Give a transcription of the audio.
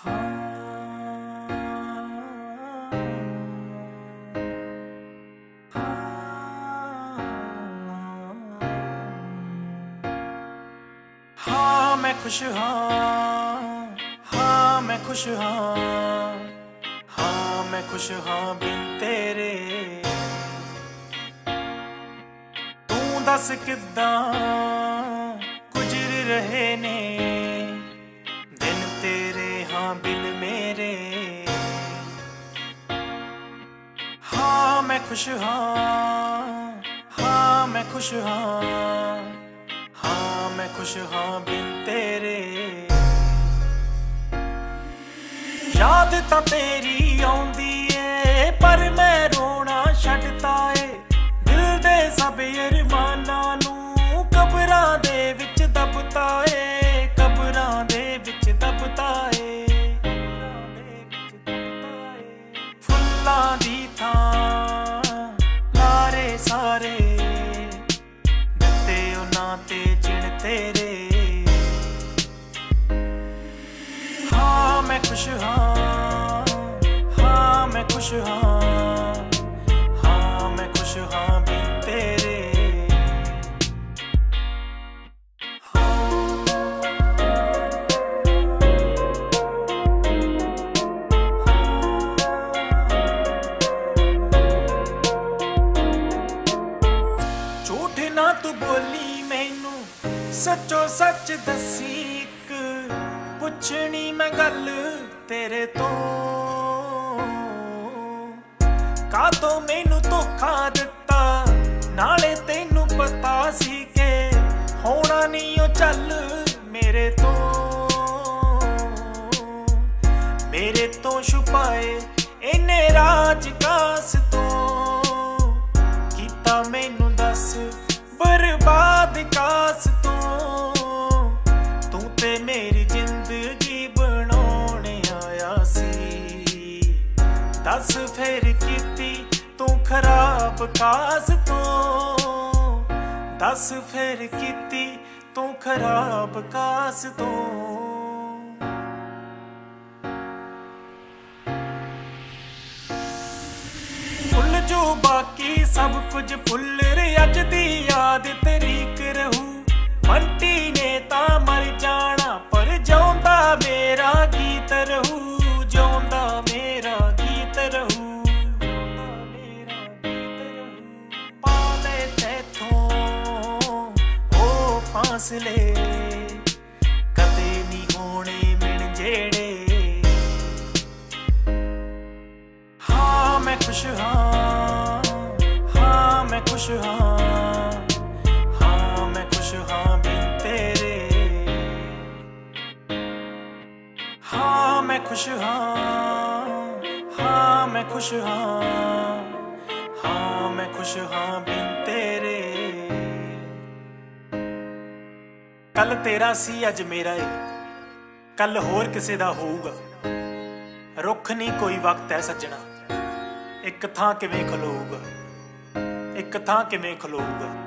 हाँ मैं खुश हाँ, हाँ मैं खुश हाँ, हाँ मैं खुश हाँ बिन तेरे। तू दस किद्दां गुजर रहे ने दिन तेरे हाँ बिन मेरे। हाँ मैं खुश हाँ, हाँ मैं खुश हाँ, हाँ मैं खुश हाँ बिन तेरे। याद तां तेरी आउंदी ए पर मैं रोना छड्डता ए। दिल दे सब अरमानां नूं कबरां दे विच दबता ए, कबरां दे विच दबता ए। फुल्लां दी थां लारे सारे ते चिण तेरे। हाँ मैं खुश हाँ, हाँ मैं खुश हाँ, हाँ मैं खुश हाँ बिन तेरे। झूठ ना तू बोली मैनू सच्चो सच दसी इक पुछनी मैं गल तेरे तो। कातों मैनू धोखा दिता नाले तेनू पता सी के होना नहीं ओ चल मेरे तो। मेरे तो छुपाए इन्ने राज कास तो कीता मैनू दस बर्बाद कास तो। तू ते मेरी जिंदगी बनाने आया सी दस फिर कीती तू खराब कास तो। दस फिर कीती तू खराब कास तो। भुल जो बाकी सब कुछ भुल रे अज दी याद तरीक रहू। बंटी ने तां मर जाना पर जिउंदा मेरा गीत रहू, जिउंदा मेरा गीत रहू। पाले तैथों ओ फासले कदे नहीं होने मिल जेड़े। हाँ मैं खुश हाँ, हाँ मैं खुश हाँ, हाँ मैं खुश हाँ बिन तेरे। हाँ मैं खुश हाँ, हाँ मैं खुश हाँ, हाँ मैं खुश हाँ बिन तेरे। कल तेरा सी अज मेरा है, कल होर किसे दा होऊगा। रुख नहीं कोई वक्त है सज्जना, एक थां किवें खलोऊगा, एक थां किवें खलोऊगा।